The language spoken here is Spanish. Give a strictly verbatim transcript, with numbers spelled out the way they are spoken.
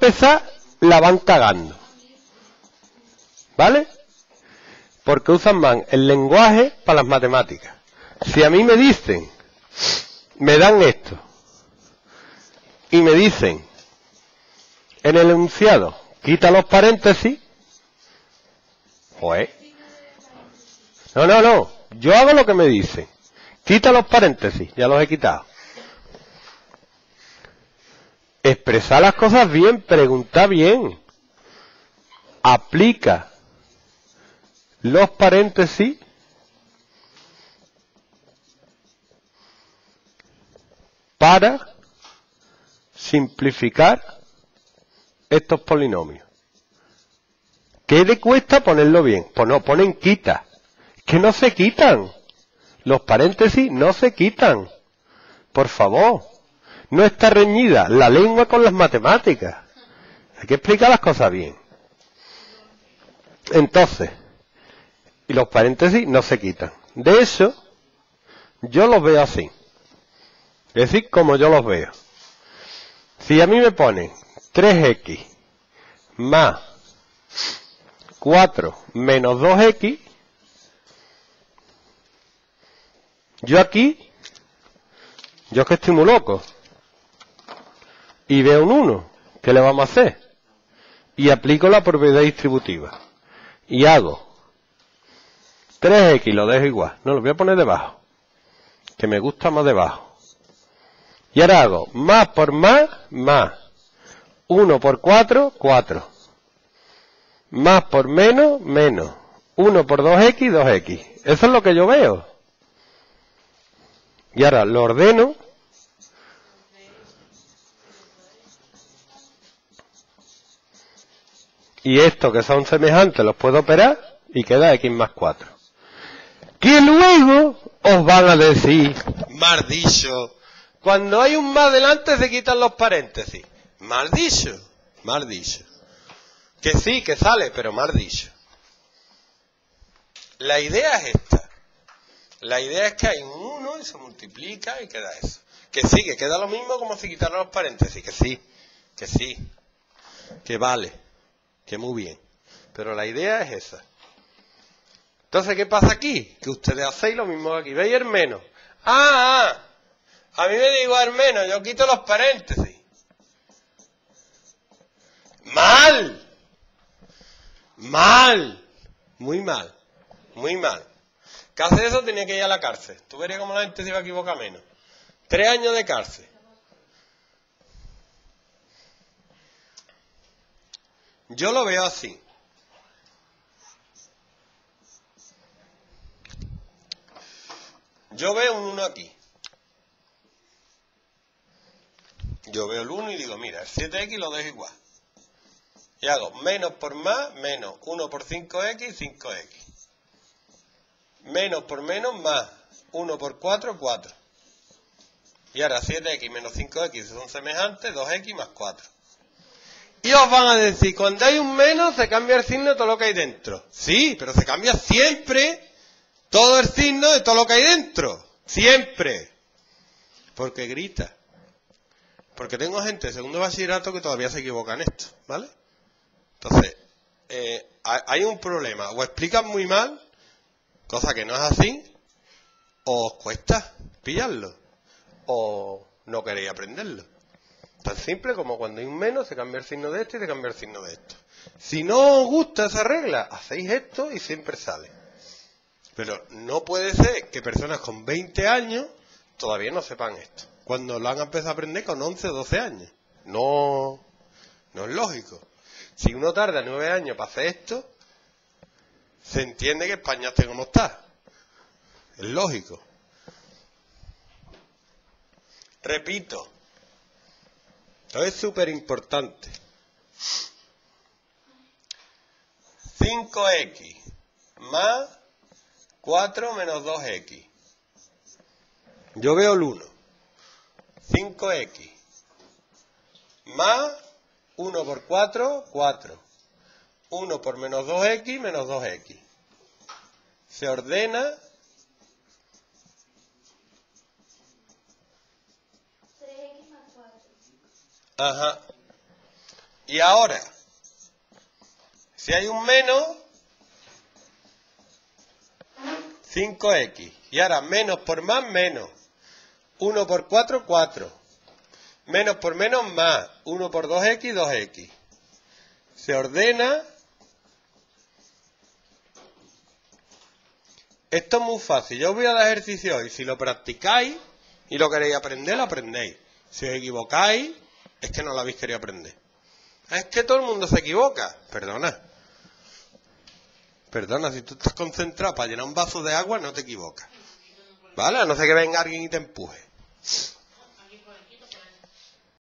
empezar la van cagando. ¿Vale? Porque usan más el lenguaje para las matemáticas. Si a mí me dicen, me dan esto, y me dicen, en el enunciado, quita los paréntesis, pues, no, no, no, yo hago lo que me dicen, quita los paréntesis, ya los he quitado. Expresar las cosas bien, preguntar bien, aplica los paréntesis para simplificar estos polinomios. ¿Qué le cuesta ponerlo bien? Pues no, ponen quita. Que no se quitan. Los paréntesis no se quitan. Por favor. No está reñida la lengua con las matemáticas. Hay que explicar las cosas bien. Entonces, y los paréntesis no se quitan. De eso, yo los veo así. Es decir, como yo los veo. Si a mí me ponen tres equis más cuatro menos dos equis, yo aquí, yo es que estoy muy loco, y veo un uno, ¿qué le vamos a hacer? Y aplico la propiedad distributiva. Y hago tres equis, lo dejo igual, no lo voy a poner debajo, que me gusta más debajo. Y ahora hago más por más, más. uno por cuatro, cuatro. Más por menos, menos. uno por dos equis, dos equis. Eso es lo que yo veo. Y ahora lo ordeno. Y estos que son semejantes los puedo operar y queda x más cuatro. Que luego os van a decir, mal dicho, cuando hay un más delante se quitan los paréntesis. Mal dicho, mal dicho. Que sí, que sale, pero mal dicho. La idea es esta. La idea es que hay un uno y se multiplica y queda eso. Que sí, que queda lo mismo como si quitaran los paréntesis. Que sí, que sí. Que vale. Que muy bien. Pero la idea es esa. Entonces, ¿qué pasa aquí? Que ustedes hacéis lo mismo que aquí. ¿Veis el menos? ¡Ah! ah a mí me da igual menos. Yo quito los paréntesis. ¡Mal! ¡Mal! Muy mal. Muy mal. Que hace eso tenía que ir a la cárcel. Tú verías cómo la gente se iba a equivocar menos. Tres años de cárcel. Yo lo veo así. Yo veo un uno aquí. Yo veo el uno y digo, mira, el siete equis lo dejo igual. Y hago menos por más, menos uno por cinco equis, cinco equis. Menos por menos, más uno por cuatro, cuatro. Y ahora siete equis menos cinco equis son semejantes, dos equis más cuatro. Y os van a decir, cuando hay un menos se cambia el signo de todo lo que hay dentro. Sí, pero se cambia siempre todo el signo de todo lo que hay dentro. Siempre. Porque grita. Porque tengo gente de segundo bachillerato que todavía se equivoca en esto, ¿vale? Entonces, eh, hay un problema. O explican muy mal, cosa que no es así, o os cuesta pillarlo, o no queréis aprenderlo. Tan simple como cuando hay un menos, se cambia el signo de esto y se cambia el signo de esto. Si no os gusta esa regla, hacéis esto y siempre sale. Pero no puede ser que personas con veinte años todavía no sepan esto, cuando lo han empezado a aprender con once o doce años. No, no es lógico. Si uno tarda nueve años para hacer esto, se entiende que España esté como está. Es lógico. Repito, esto es súper importante. cinco equis más cuatro menos dos equis. Yo veo el uno. cinco equis más uno por cuatro, cuatro. uno por menos dos equis, menos dos equis. Se ordena. tres equis más cuatro. Ajá. Y ahora, si hay un menos, cinco equis. Y ahora menos por más, menos. uno por cuatro, cuatro. Menos por menos, más. uno por dos equis, dos equis. Se ordena. Esto es muy fácil. Yo os voy a dar ejercicio hoy. Si lo practicáis y lo queréis aprender, lo aprendéis. Si os equivocáis, es que no lo habéis querido aprender. Es que todo el mundo se equivoca. Perdona. Perdona, si tú estás concentrado para llenar un vaso de agua, no te equivocas. ¿Vale? A no ser que venga alguien y te empuje.